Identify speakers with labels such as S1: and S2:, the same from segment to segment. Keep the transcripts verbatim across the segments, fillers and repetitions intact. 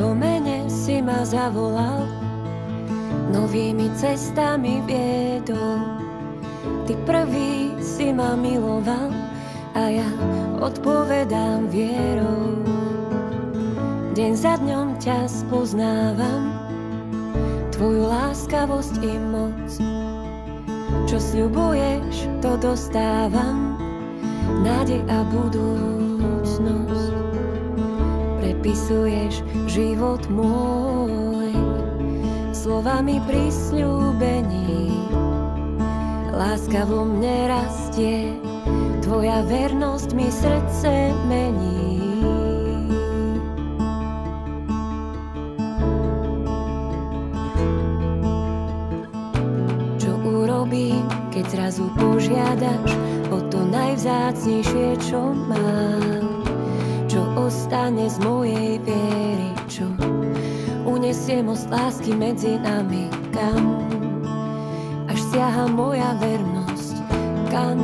S1: po mene si ma zavolal, novými cestami viedol. Ty prvý si ma miloval a ja odpovedám vierou. Deň za dňom ťa spoznávam, tvoju láskavosť i moc. Čo sľubuješ, to dostávam, nádej a budúcnosť. Prepisuješ život môj slovami prisľúbení. Láska vo mne rastie, tvoja vernosť mi srdce mení. Keď zrazu požiadaš o to najvzácnejšie, čo mám, čo ostane z mojej viery, čo unesie most lásky medzi nami, kam až siaha moja vernosť, kam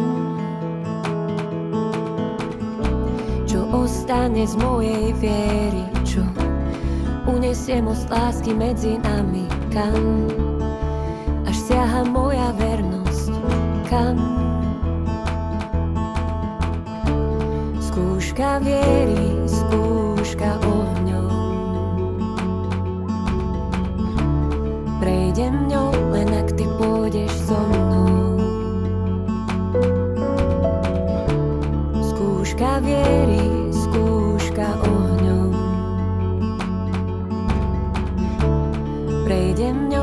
S1: čo ostane z mojej viery, čo unesie most lásky medzi nami, kam až siaha moja vernosť, kam. Skúška viery, skúška ohňom. Prejdem ňou, len ak ty pôjdeš so mnou. Skúška viery, skúška ohňom. Prejdem ňou,